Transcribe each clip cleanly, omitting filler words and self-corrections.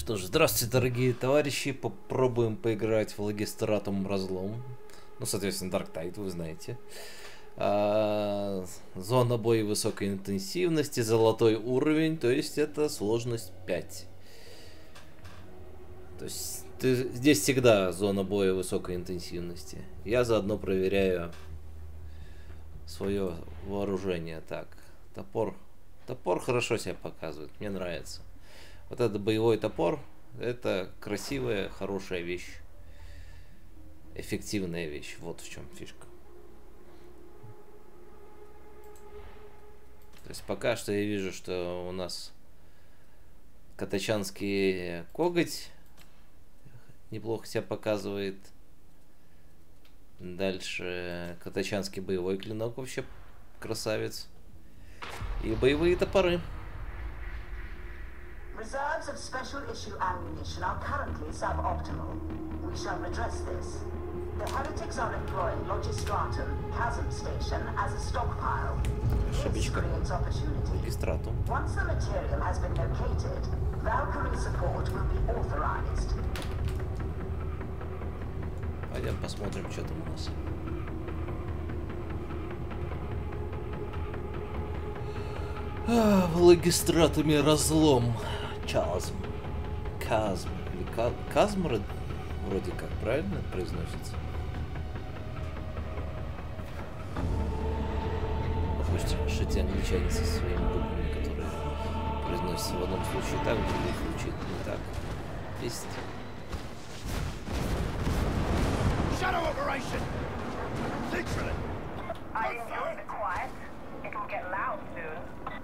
Что ж, здравствуйте, дорогие товарищи. Попробуем поиграть в Легистратум Разлом. Ну, соответственно, Dark Tide, вы знаете. Зона боя высокой интенсивности, золотой уровень, то есть это сложность 5. То есть здесь всегда зона боя высокой интенсивности. Я заодно проверяю свое вооружение. Так, топор. Топор хорошо себя показывает, мне нравится. Вот этот боевой топор, это красивая, хорошая вещь. Эффективная вещь. Вот в чем фишка. То есть пока что я вижу, что у нас катачанский коготь неплохо себя показывает. Дальше катачанский боевой клинок вообще красавец. И боевые топоры. Reserves of special issue ammunition are currently suboptimal. We shall redress this. The heretics are employing Logistratum Chasm Station as a stockpile. This creates opportunity. Легистратум. Once the material has been located, Valkyrie support will be authorized. Пойдем посмотрим, что там у нас. В Легистратуме Разлом. Chasm. Казм. Или Казм вроде как правильно произносится. Похоже, что те англичане со своими буквами, которые произносятся в одном случае так, в другом случае не так. Есть. Shadow operation! Literally! I enjoy the quiet. It'll get loud soon.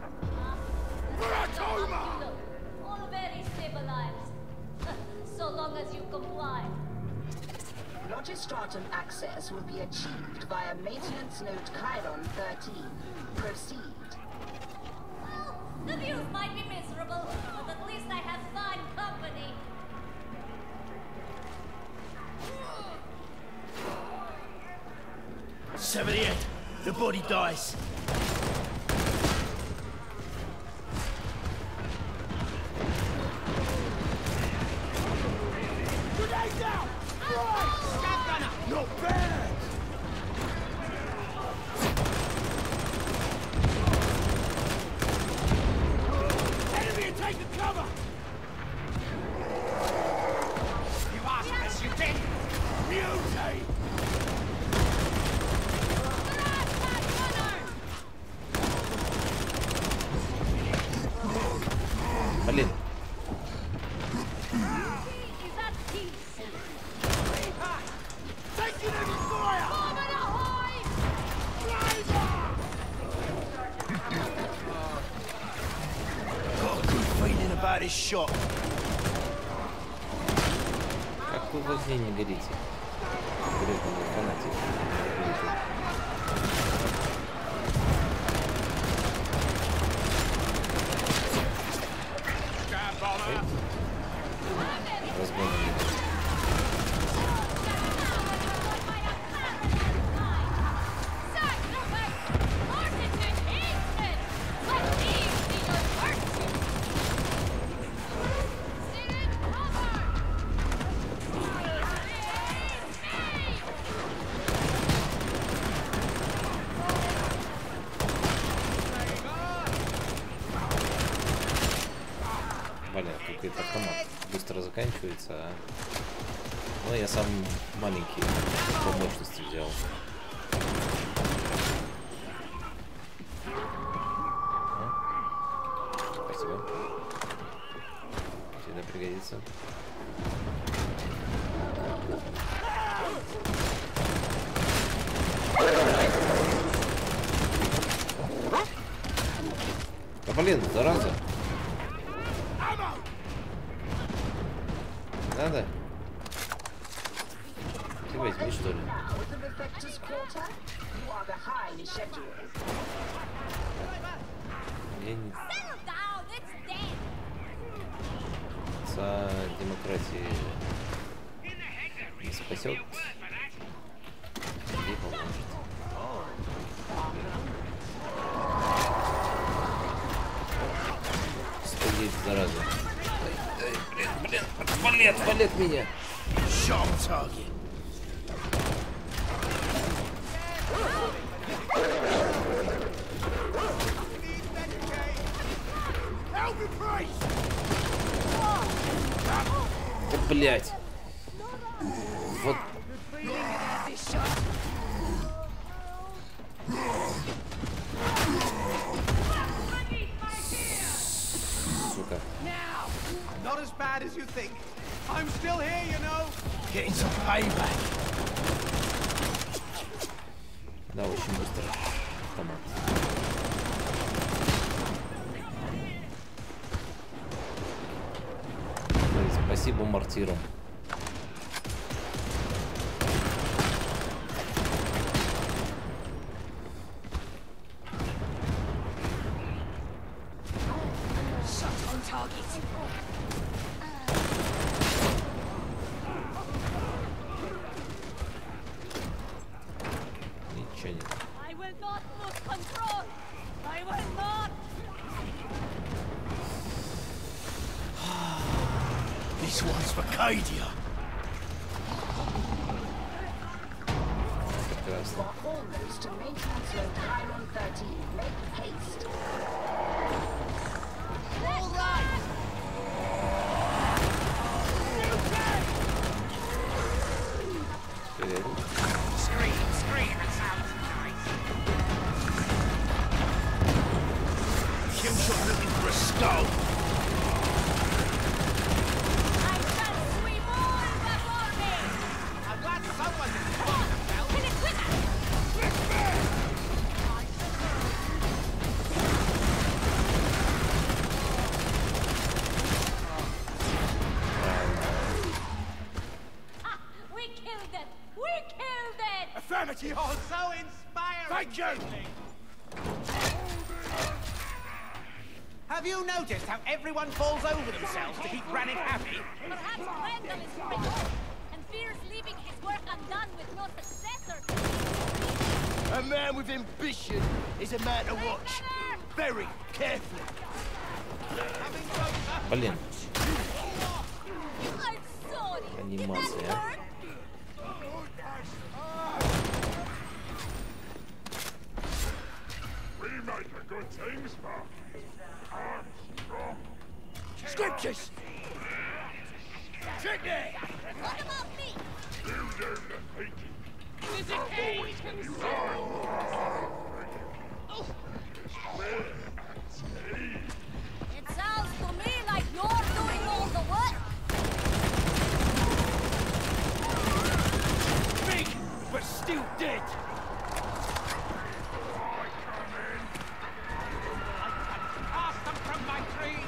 Muratoma! All very civilized. So long as you comply. Logistratum access will be achieved via maintenance node Chiron 13. Proceed. Well, the views might be miserable, but at least I have fine company. '78. The body dies. Grenade down! Right! Stab gunner! Not bad! Enemy are taking cover! You asked us, you did! Mutate! Блин. Is that peace? Taking enemy fire! Bomber ahoy! Got a good feeling about this shot. Как вы в огне не горите? Гребаный фанатик. Разгон не горит. Блин, тут этот автомат быстро заканчивается, а... Ну, я сам маленький по мощности взял. Спасибо. Всегда пригодится. Да блин, зараза! Надо? Ты возьми, что ли? With the Reflector's Quarter, you are behind schedule. Я не... Settle down, it's dead. За демократии не спасет. Не поможет. Стоит, зараза. Ай, блин. Блин, отвали от меня. Sharp target. Да, блядь. Вот. Сука. Not as bad as you think. I'm still here, you know. Getting some payback. Да, очень быстро. Автомат. Спасибо мортирам. Ничего нет. I will not lose control. I will not. This one's for Cadia. Прекрасно. Almost to maintenance load Chiron 13. Make haste. All right. Scream, it sounds nice. Killshot looking for a skull. I shall sweep all before me. I'm glad someone didn't find themselves. Kill it quicker. Ah, we killed it. We killed it. Affirmative. You're so inspiring. Thank you. Have you noticed how everyone falls over themselves to keep Brannick happy? Perhaps Randall is rich and fears leaving his work undone with no successor. A man with ambition is a man to watch very carefully. Блин, I'm sorry. Did Анимация, that а? hurt? We make a good team, Spark. Armstrong. Scriptures. Tricky. What about me? You do the thinking. It sounds to me like you're doing all the work. Big, but still dead. Cast them from my tree.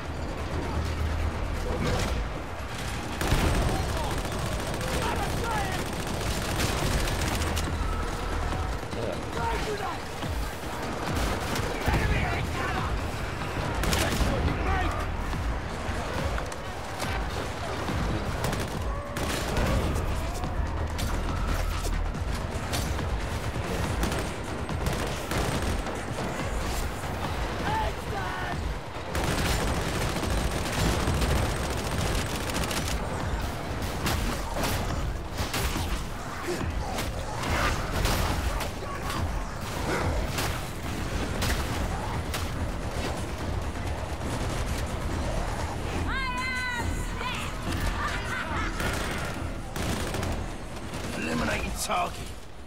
Eliminating target.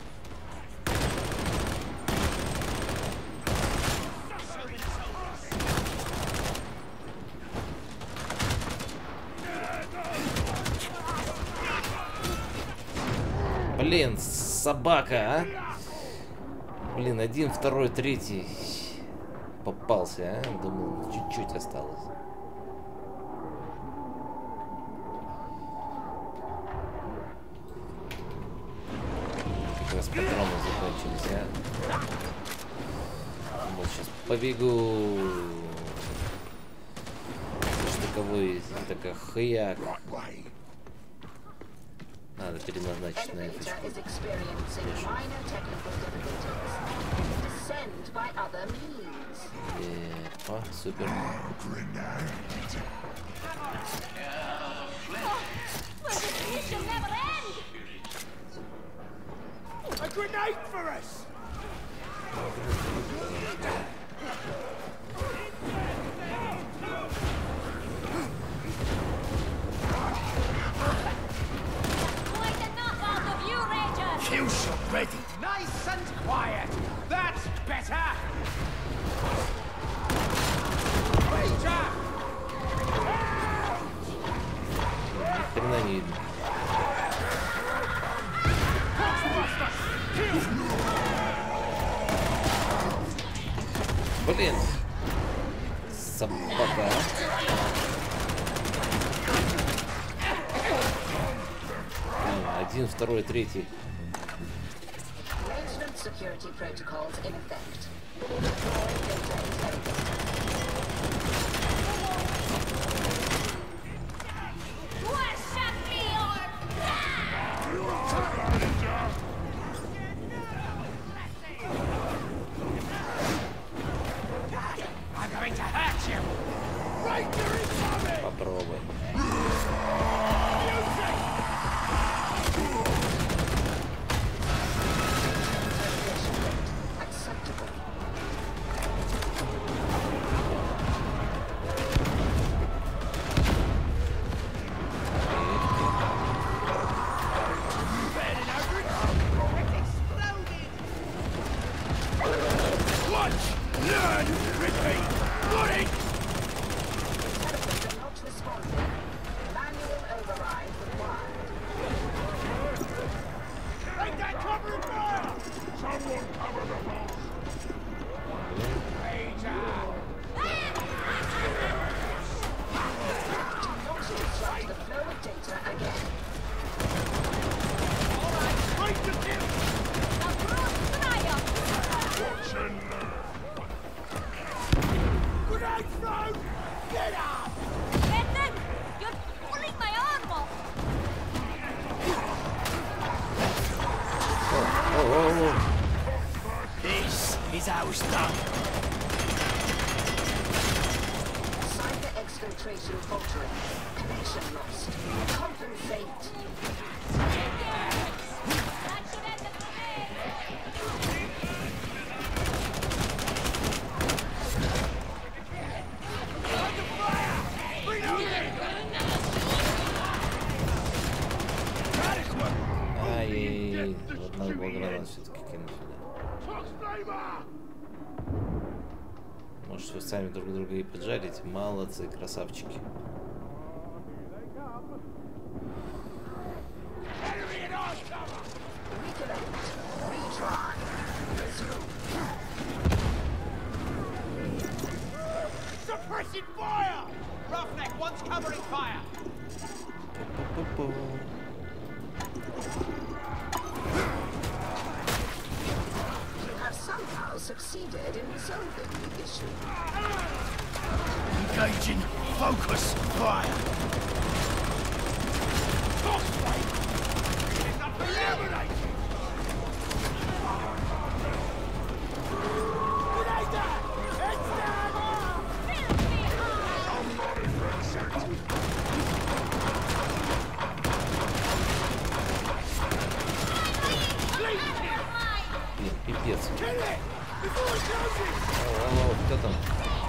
Блин, собака, а? Блин, один, второй, третий. Попался, а? Думал, чуть-чуть осталось. Как раз патроны закончились, а? Вот сейчас побегу. Штыковой, такая хыяк. Надо переназначить на Elevator эфочку. is experiencing minor technical difficulties. Descend by other means. О, супер. Wait for us! Quite enough out of you, Ranger! Kill shot ready. Nice and quiet. That's better. Ranger! Хрена не видно. Блин. Собака. Один, второй, третий. Maintenance security protocols in effect. Deploy data intelligence. Worship me or I'm going to hurt you. Попробуй. Acceptable. Watch! Learn! Repeat! Warning! Teleporter not responding. Manual override required. Take that cover and fire! Someone cover the boss! Do not disrupt the flow of data again. Right to kill! the brute triumph! Watch and learn! Grenade thrown! Get up! Brendan, you're pulling my arm off! О-о-о. This is how it's done. Cyber exfiltration faltering. Connection lost. Compensate. That should end the grenade! Ай-яй-яй. Вот надо было гранат все-таки кинуть сюда. Может, вы сами друг друга и поджарите? Молодцы, красавчики. Recollect. Retry. Resume. Suppressing fire! Roughneck, one's covering fire. Пу-пу-пу. You have somehow succeeded in resolving the issue. Engaging. Focus. Fire. It's not for you. Eliminate! Grenade down! Heads down! Блин, пипец. Kill it! Before it closes! Алло, кто там?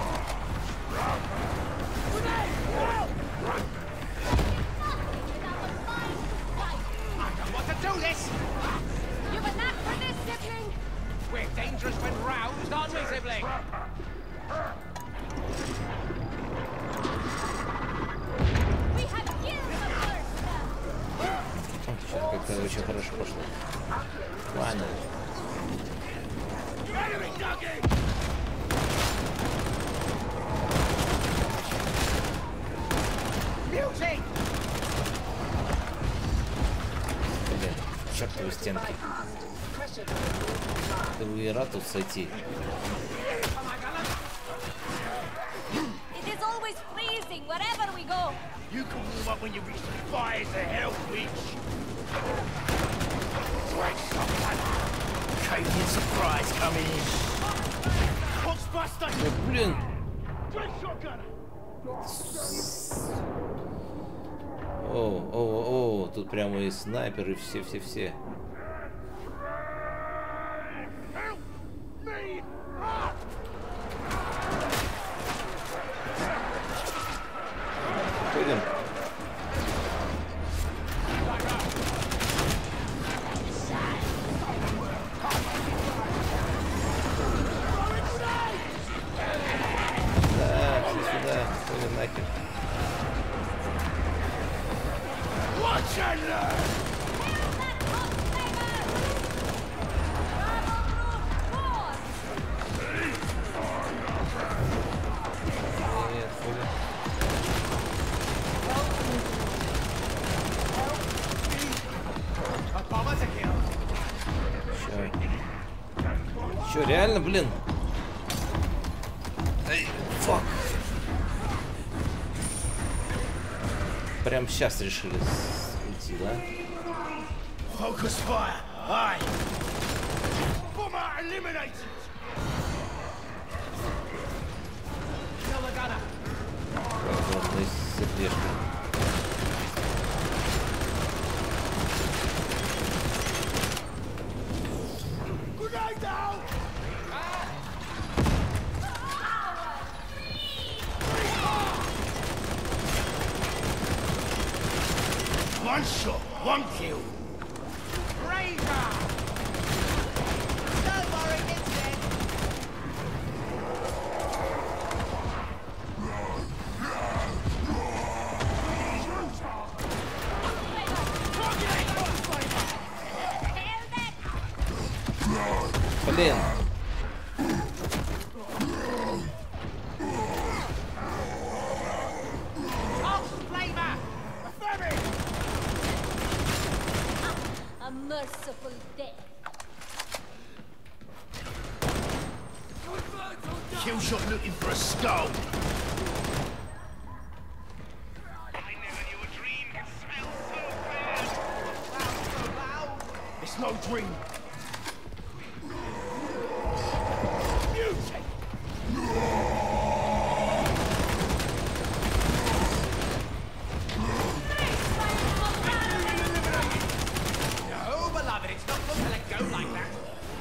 Grenade! Help! I don't want to do this. You've a knack for this, sibling! We're dangerous when roused, aren't we, sibling? We have killed the first! Сейчас как-то очень хорошо пошло. Ладно. Enemy duggy! Mutiny! Блин, чертовы стенки. Bypassed. Pressure grenade. Ты бы и рад тут сойти. It is always freezing wherever we go! You can warm up when you reach the fires of hell, witch! Great someone! Canadian surprise coming in! Foxbuster! Да блин! Great shotgun! О, тут прямо и снайперы, все. Привет, Фуля. A bomber to kill. Чё, реально, блин? Эй, фак. Прям сейчас решили уйти, да? Focus fire. Aye. Bomber eliminated. Kill the gunner. Ладно, сердечко. Grenade out. One shot, one kill. Razor! Don't worry, it's dead. Блин. Ox flavor! A merciful death. Kill shot looking for a skull. I never knew a dream could smell so bad. So loud. It's no dream. Mutate. No, beloved, it's not good to let go like that.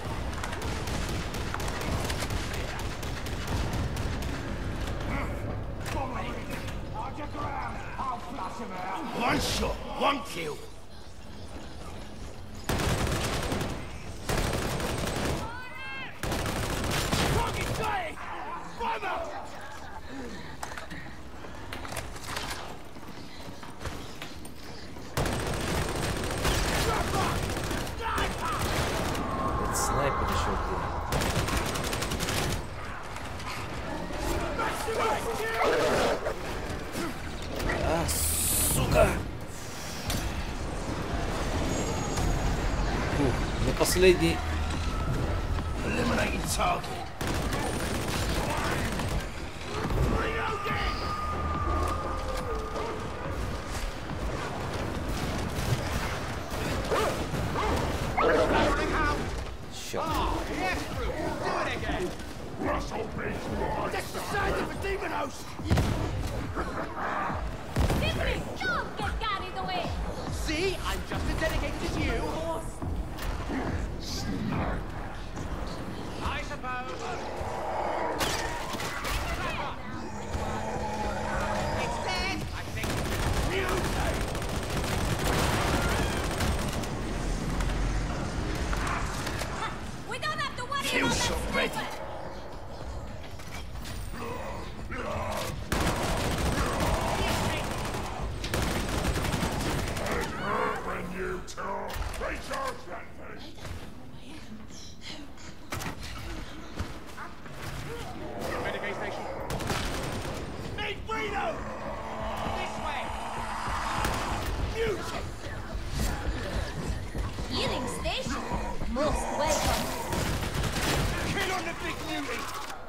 One shot, one kill. Target sighted! Bomber! Это снайпер еще где. А, сука! Фух, на последний. Eliminating target. Rolling out. Черт. Oh, yes, Bruce. Do it again. Russell Beach. That's the sound of a demon host. Simply don't get carried away. See, I'm just as dedicated as you. I suppose. It's dead, I think. We don't have to worry Kill about shot that ready. sniper. When you talk, recharge that thing. Renegade station. Need freedom! This way. Mutate! Healing station. Most welcome. Kill on the big mutant!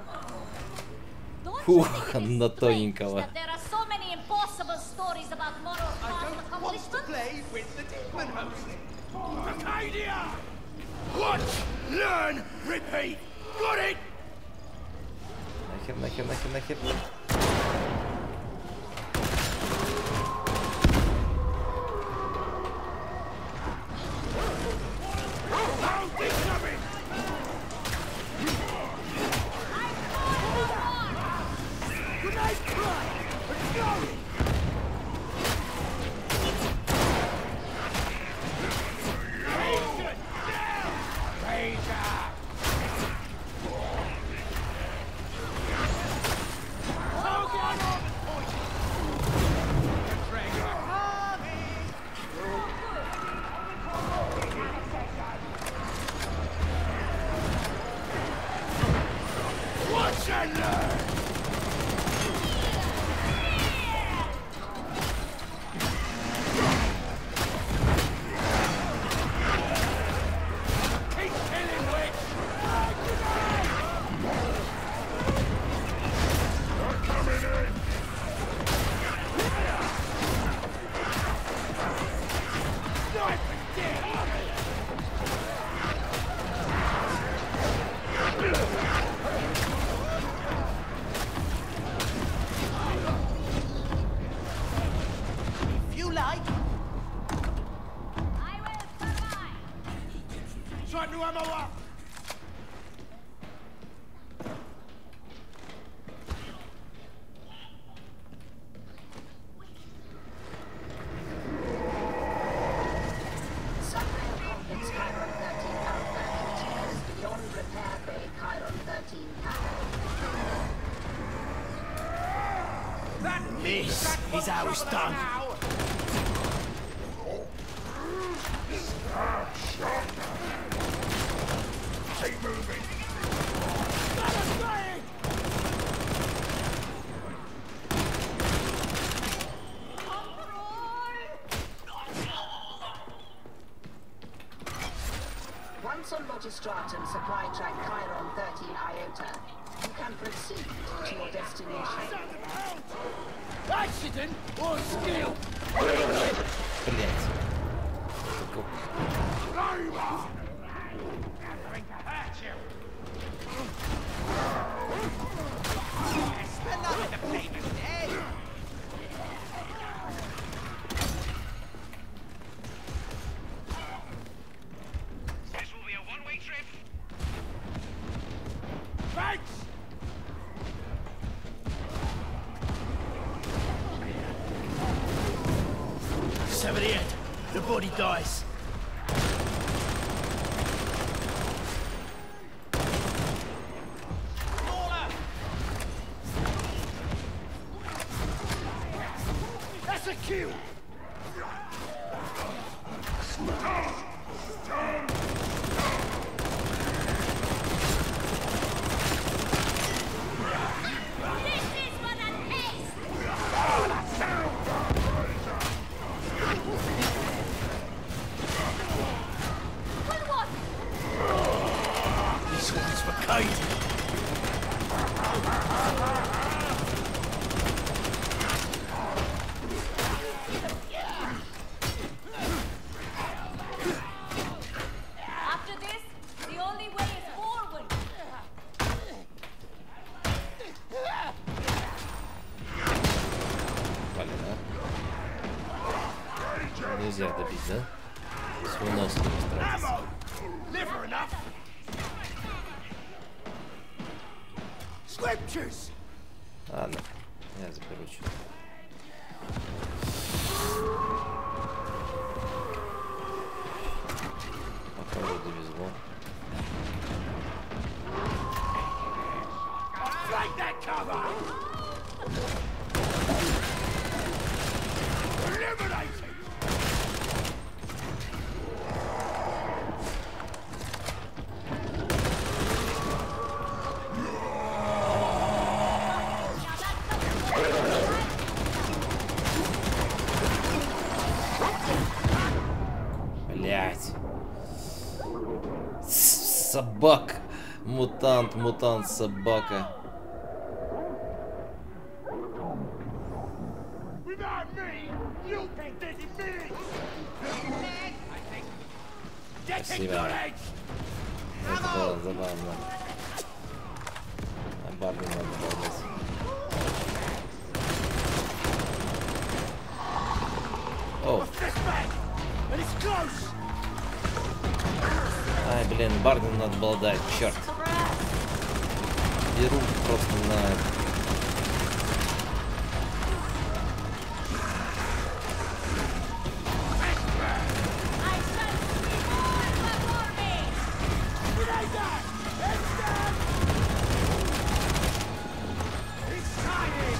Don't Фух, you think it is на strange тоненького. that there are so many impossible stories about moral I past don't want to accomplishments? play with the demon host. Arcadia! Watch, learn, repeat! Got it! Нахер, нахер, нахер, нахер. Now incoming! Grenade fly! Let's go! Agent, down! Razor! you like? I will survive. Try to ammo up! Subway complex Chiron 13 Alpha continues beyond repair bay Chiron 13 Kappa. This is how it's done. Keep moving. Once on Logistratum supply track Chiron 13 Iota, you can proceed to your destination. Accident or skill? Блять. Spend that with the pavement, eh? This will be a one-way trip. Thanks! 78. The body dies. Smaller! That's a kill. This is for the taste. With what? This one's for Katie. After this, the only way is forward. Блин, а? Нельзя добить, да? С выносом устраивается. Ammo! Liver enough. Scriptures! Ладно, я заберу что-то. Похоже, довезло. Flank that cover! Eliminated! Блять. Собака. Мутант, собака. Without me, you'll be dead in minutes! Get Спасибо. acknowledged! Это было забавно. А Барни надо балдать. О, This back! And it's close! ай, блин, Барни надо балдать, черт. Беру просто на... I shall see more before me. Grenade that! It's dead! It's tiny!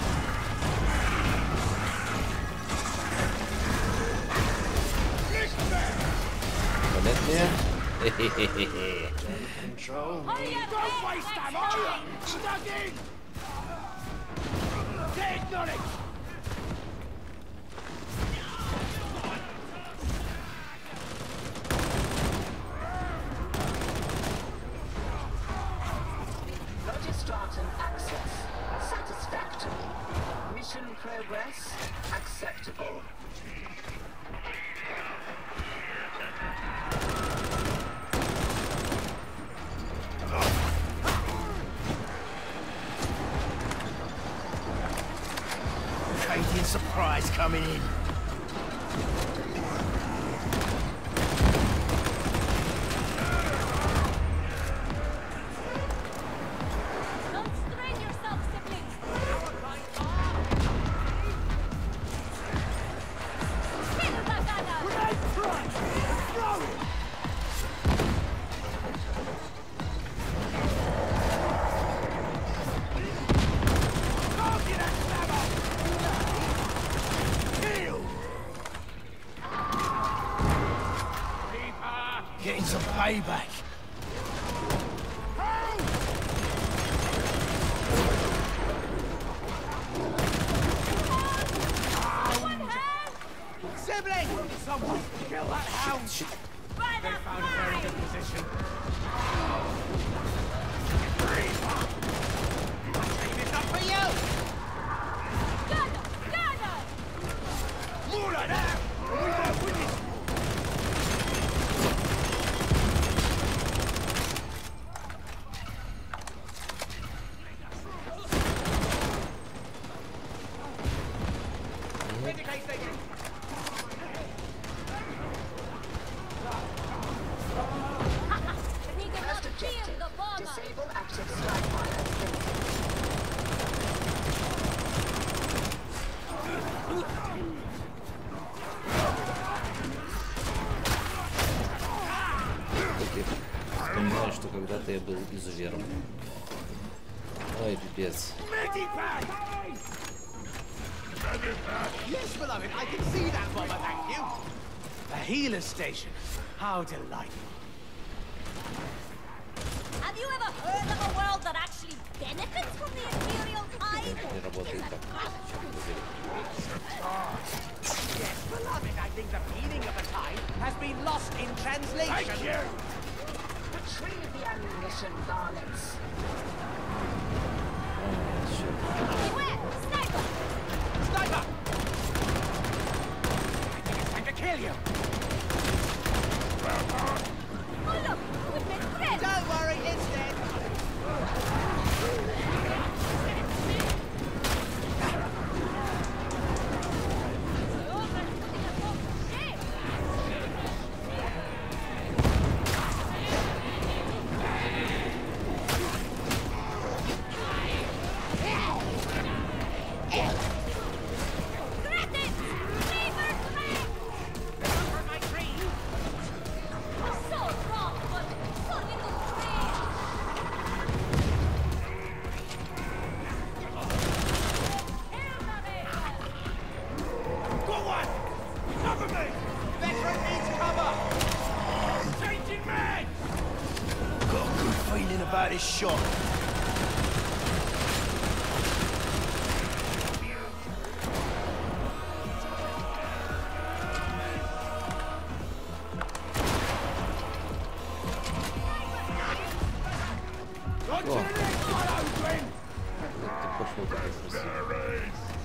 Понятно мне? Хе-хе-хе-хе. Hurry up, Don't man, waste next ammo! time. Stuck in! Get acknowledged! Logistratum access satisfactory. Mission progress acceptable. Canadian surprise coming in. Getting some payback. Sibling! Someone kill that hound! They found a very good position. Leave it up for you! More like that! We won't win this! Disable active strike fire. Вспоминаю, что когда-то я был изувером. Ой, пипец. Yes, beloved, I can see that, Bomber, thank you. A healer station. How delightful. Have you ever heard of a world that actually benefits from the Imperial Tide? Не работает так. Yes, beloved, I think the meaning of the tide has been lost in translation. Thank you! Retrieve the ammunition, varlets. Where? Sniper! Sniper! I think it's time to kill you. Oh look! We've been friends! Don't worry, it's dead. About his shot. Пошел так красиво.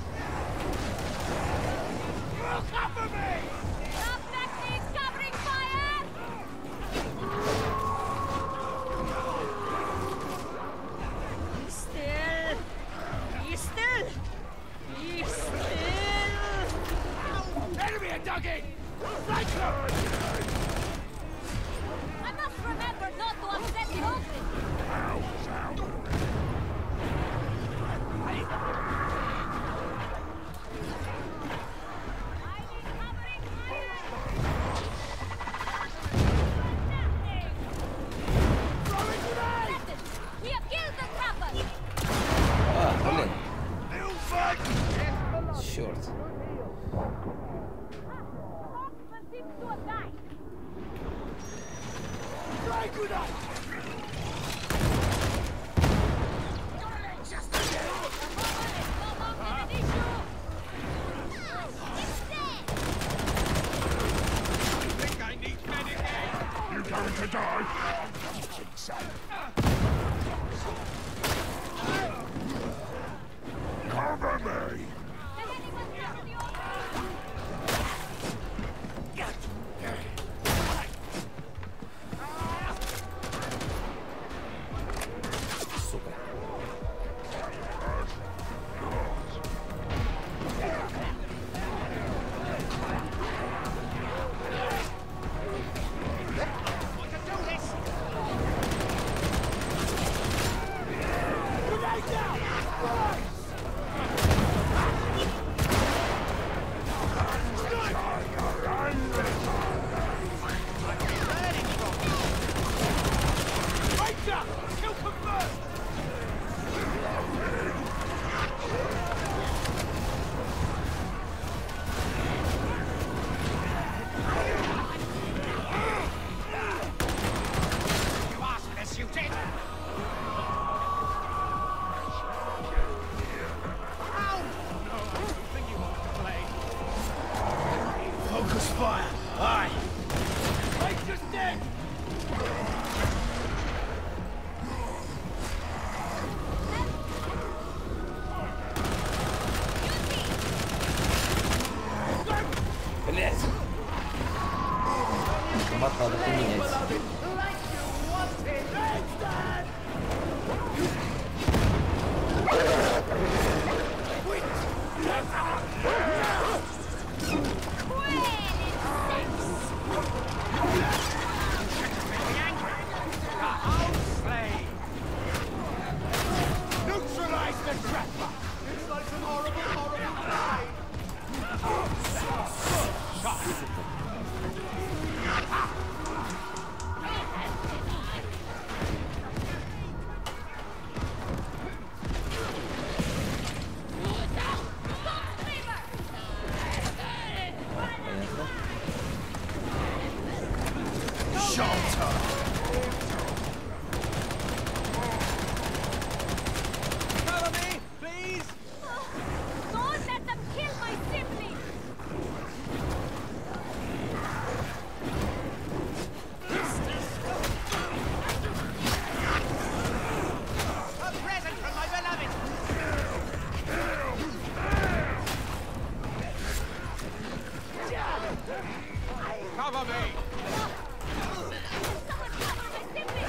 I must remember not to upset the open. We have killed the trappers. Блин. Черт. Oxman seems to have died. Focus fire. Aye. Make just dead. Блять. Автомат надо поменять. Neutralize the trapper. It's like an horrible, horrible fight. Cover me, please! Don't let them kill my sibling! A present from my beloved! Cover me! Someone cover my sibling!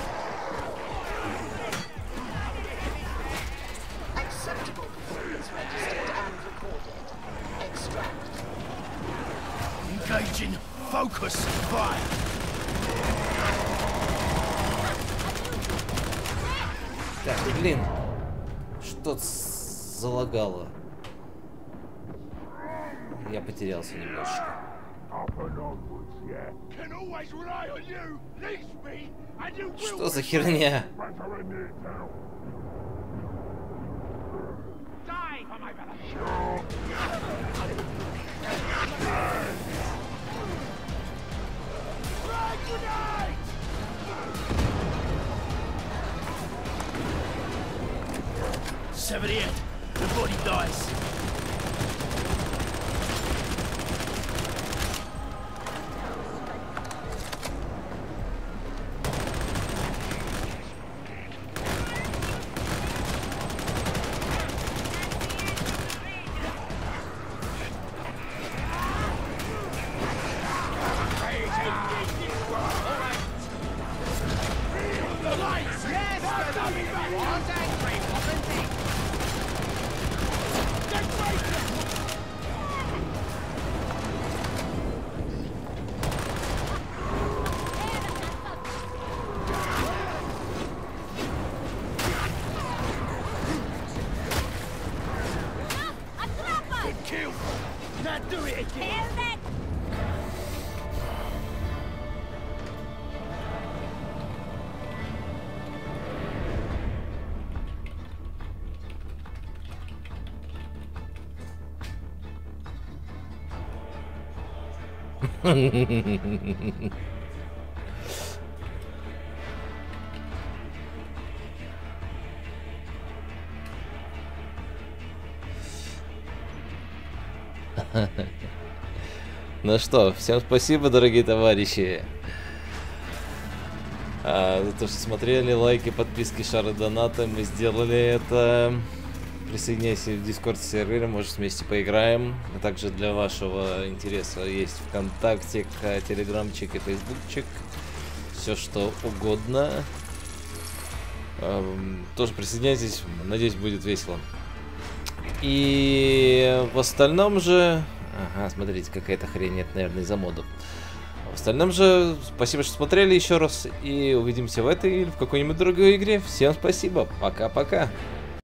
Acceptable performance registered and recorded. Extract. Engaging. Focus fire. Так, блин. Что-то залагало. Я потерялся немножечко. Can always rely on you. Leash me, and you will. Что за херня? Die for my beloved! Frag grenade! Sever the end. The body dies. Yes, beloved! Want angry, woman thing! A trapper! Kill. Now do it again. Kill that! Ну что, всем спасибо, дорогие товарищи, за то, что смотрели, лайки, подписки, шары, донаты. Мы сделали это. Присоединяйся в Discord сервере, может вместе поиграем. А также для вашего интереса есть ВКонтакте, Телеграмчик и Фейсбукчик. Все что угодно. Тоже присоединяйтесь, надеюсь, будет весело. И в остальном же... Ага, смотрите, какая-то хрень, это, наверное, из-за модов. В остальном же, спасибо, что смотрели еще раз. И увидимся в этой или в какой-нибудь другой игре. Всем спасибо, пока-пока.